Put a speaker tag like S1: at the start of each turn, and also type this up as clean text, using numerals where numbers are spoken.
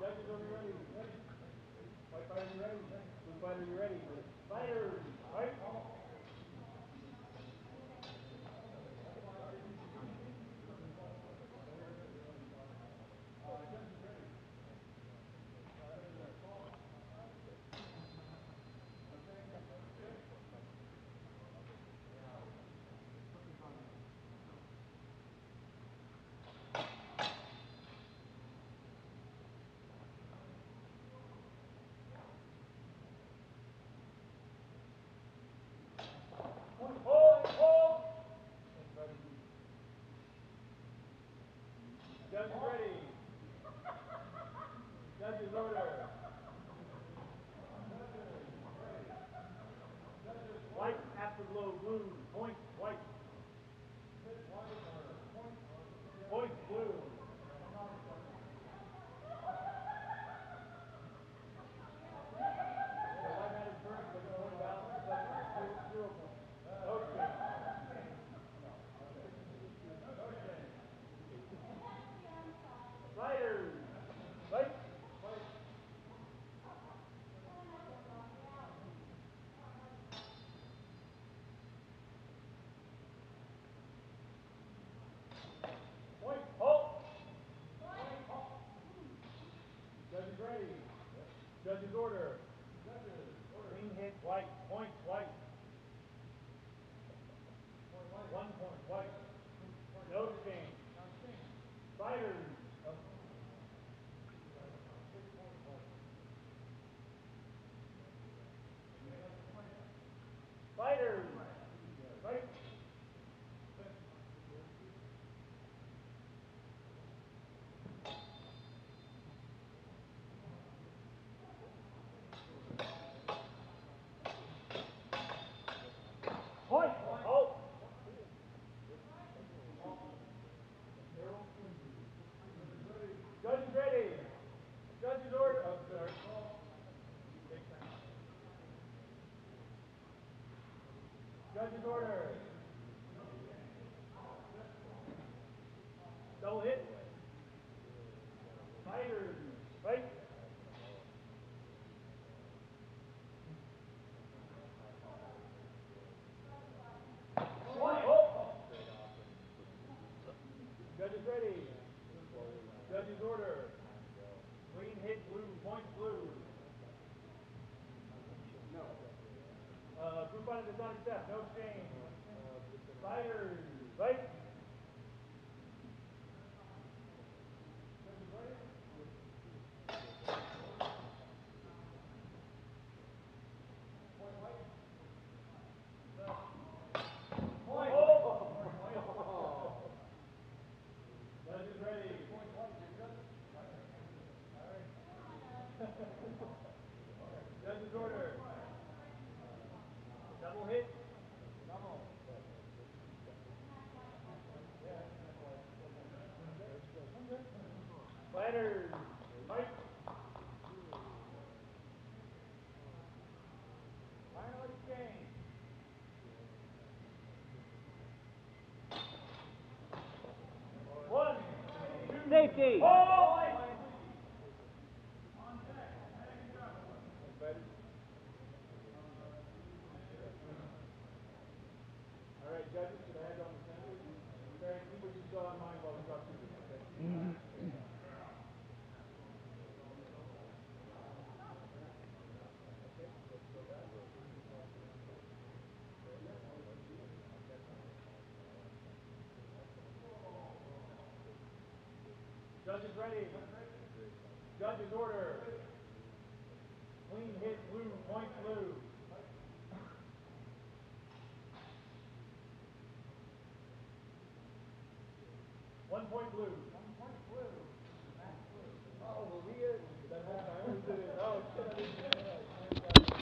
S1: Judges, are we ready? White fighter, you ready? Blue fighter, you ready? Fighters, fight! Hold, hold! Judges ready. Judges order. White after blow, blue. Point, white. Point, blue. White man is first, but the point balance is up 0 points. Okay. Fighters, fight! Point, halt! Judges ready. Judges order. Green hit, white. Point, white. 1 point, white. No exchange. Fighters. Fighters. Fight. Point. Halt. Judges ready. Judges order. Oh, sorry. Judges order. Double hit. Fighters. Fight. Point. Halt. Judges ready. Judges order. Green hit, blue. Point, blue. Group fighter does not accept. No exchange. Fighters. Fight. Point. Oh. Judges ready. Judges order. Double hit. Fighters. Fight. Final exchange. One, two,
S2: Safety!
S1: hold! All right, judges, should I have you on the center? Barry, see what you saw in mind while we talk through this, okay? Judges ready. Judges order. Clean hit, blue. Point, blue. 1 point, blue. 1 point, blue. Oh, were we at that whole time? Oh, shit.